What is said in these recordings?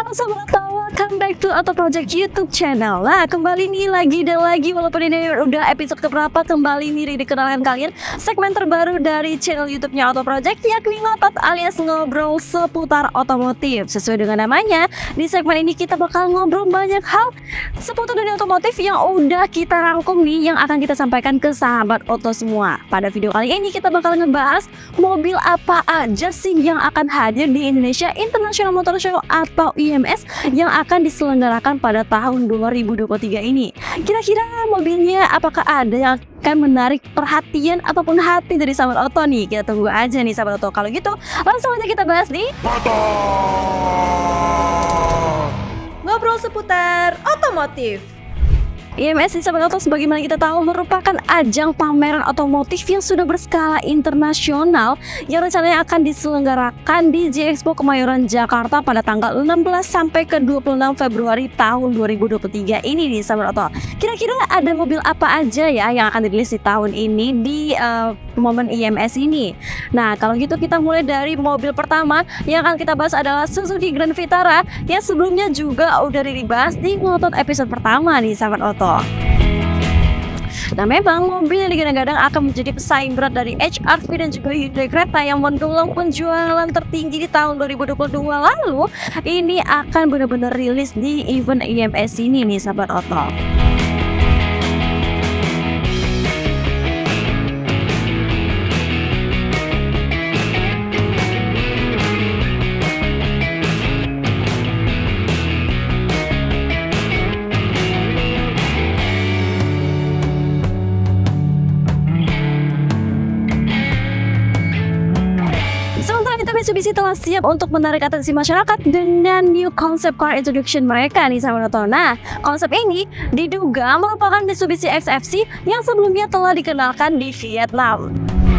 Halo Sobat Auto, welcome back to Auto Project YouTube channel. Nah, kembali nih lagi dan lagi, walaupun ini udah episode keberapa, kembali nih dikenalkan kalian segmen terbaru dari channel YouTube-nya Auto Project, yakni ngotot alias ngobrol seputar otomotif. Sesuai dengan namanya, di segmen ini kita bakal ngobrol banyak hal seputar dunia otomotif yang udah kita rangkum nih, yang akan kita sampaikan ke sahabat Auto semua. Pada video kali ini kita bakal ngebahas mobil apa aja sih yang akan hadir di Indonesia International Motor Show atau IMS yang akan diselenggarakan pada tahun 2023 ini. Kira-kira mobilnya apakah ada yang akan menarik perhatian ataupun hati dari sahabat Auto nih? Kita tunggu aja nih sahabat Auto. Kalau gitu langsung aja kita bahas di Ngobrol seputar otomotif. IMS di sahabat Auto, sebagaimana kita tahu, merupakan ajang pameran otomotif yang sudah berskala internasional yang rencananya akan diselenggarakan di G-Expo Kemayoran Jakarta pada tanggal 16 sampai ke 26 Februari tahun 2023 ini nih sahabat Auto. Kira-kira ada mobil apa aja ya yang akan dirilis di tahun ini di momen IMS ini? Nah, kalau gitu kita mulai dari mobil pertama yang akan kita bahas adalah Suzuki Grand Vitara yang sebelumnya juga udah dibahas di ngotot episode pertama nih sahabat Auto. Nah, memang mobil yang digadang-gadang akan menjadi pesaing berat dari HR-V dan juga Hyundai Creta yang mendulang penjualan tertinggi di tahun 2022 lalu. Ini akan benar-benar rilis di event IMS ini nih sahabat Auto. Mitsubishi telah siap untuk menarik atensi masyarakat dengan new concept car introduction mereka nih sahabat Auto. Nah, konsep ini diduga merupakan Mitsubishi XFC yang sebelumnya telah dikenalkan di Vietnam.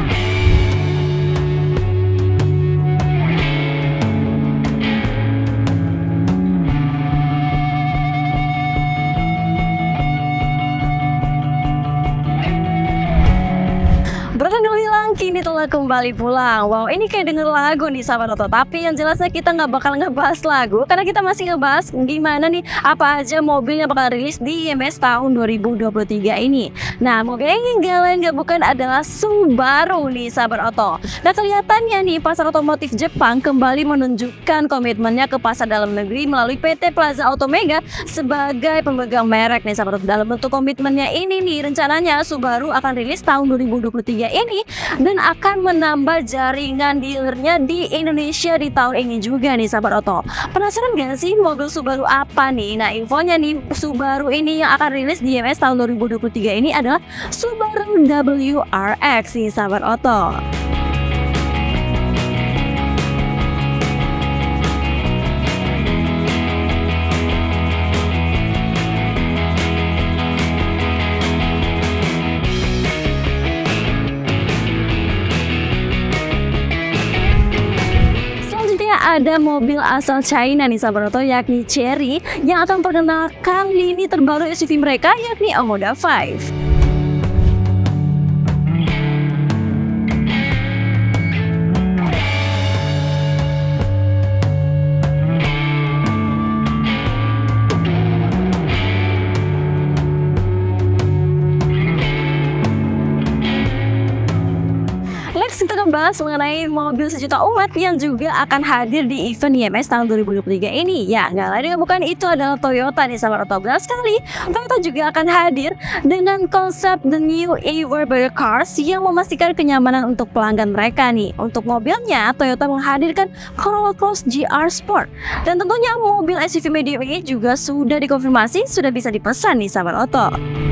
Kini telah kembali pulang. Wow, ini kayak denger lagu nih sahabat Auto. Tapi yang jelasnya kita nggak bakal ngebahas lagu, karena kita masih ngebahas gimana nih apa aja mobil yang bakal rilis di IMS tahun 2023 ini. Nah, mobil yang nggak lain nggak bukan adalah Subaru nih sahabat Auto. Nah, kelihatannya nih pasar otomotif Jepang kembali menunjukkan komitmennya ke pasar dalam negeri melalui PT Plaza Auto Mega sebagai pemegang merek nih sahabat Auto. Dalam bentuk komitmennya ini nih, rencananya Subaru akan rilis tahun 2023 ini dan akan menambah jaringan dealernya di Indonesia di tahun ini juga nih sahabat Auto. Penasaran gak sih mobil Subaru apa nih? Nah, infonya nih, Subaru ini yang akan rilis di IMS tahun 2023 ini adalah Subaru WRX nih sahabat Auto. Ada mobil asal China nih sahabat Auto, yakni Chery, yang akan memperkenalkan lini terbaru SUV mereka, yakni Omoda 5. Kita bahas mengenai mobil sejuta umat yang juga akan hadir di event IMS tahun 2023 ini. Ya, nggak lain bukan itu adalah Toyota nih sahabat Auto. Benar sekali, Toyota juga akan hadir dengan konsep The New Ever Better Cars yang memastikan kenyamanan untuk pelanggan mereka nih. Untuk mobilnya, Toyota menghadirkan Corolla Cross GR Sport. Dan tentunya mobil SUV medium ini juga sudah dikonfirmasi, sudah bisa dipesan nih sahabat Auto.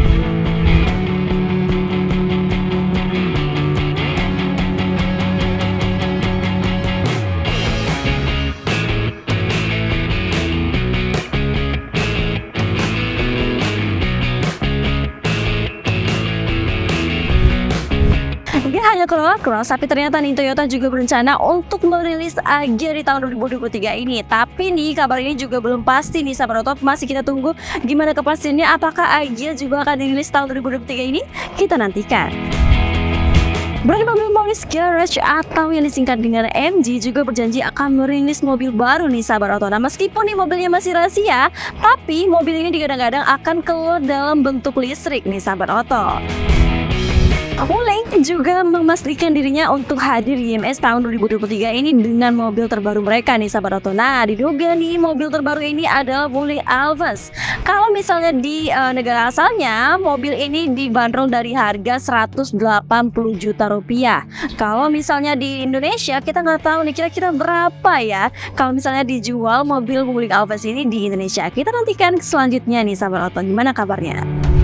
Hanya Corolla Cross, tapi ternyata nih Toyota juga berencana untuk merilis Agya di tahun 2023 ini. Tapi nih kabar ini juga belum pasti nih sahabat Auto, masih kita tunggu gimana kepastiannya, apakah Agya juga akan dirilis tahun 2023 ini, kita nantikan. Brand mobil Morris Garage atau yang disingkat dengan MG juga berjanji akan merilis mobil baru nih sahabat Oto. Nah, meskipun nih mobilnya masih rahasia, tapi mobil ini digadang-gadang akan keluar dalam bentuk listrik nih sahabat Oto. Wuling juga memastikan dirinya untuk hadir di IMS tahun 2023 ini dengan mobil terbaru mereka nih sahabat Oto. Nah, diduga nih mobil terbaru ini adalah Wuling Alphas. Kalau misalnya di negara asalnya, mobil ini dibanderol dari harga 180 juta rupiah. Kalau misalnya di Indonesia, kita nggak tahu nih kira-kira berapa ya. Kalau misalnya dijual mobil Wuling Alphas ini di Indonesia, kita nantikan selanjutnya nih sahabat Oto. Gimana kabarnya?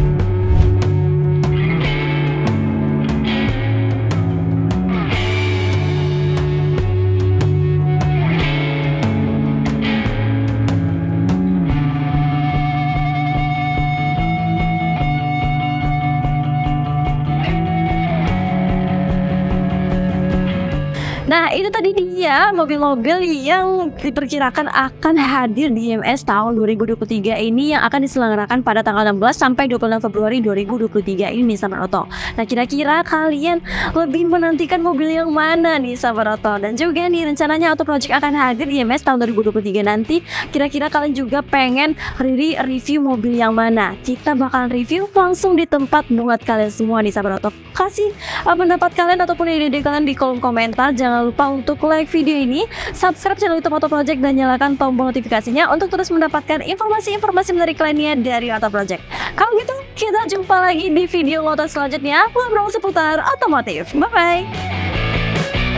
Nah, itu tadi dia mobil-mobil yang diperkirakan akan hadir di IMS tahun 2023 ini yang akan diselenggarakan pada tanggal 16 sampai 26 Februari 2023 ini sahabat Oto. Nah, kira-kira kalian lebih menantikan mobil yang mana nih sahabat Oto? Dan juga nih rencananya Auto Project akan hadir di IMS tahun 2023 nanti. Kira-kira kalian juga pengen review mobil yang mana? Kita bakalan review langsung di tempat buat kalian semua nih sahabat Oto. Kasih pendapat kalian ataupun ide kalian di kolom komentar. Jangan lupa untuk like video ini, subscribe channel YouTube Auto Project dan nyalakan tombol notifikasinya untuk terus mendapatkan informasi-informasi menarik lainnya dari Auto Project. Kalau gitu, kita jumpa lagi di video lotus selanjutnya ngobrol seputar otomotif. Bye bye.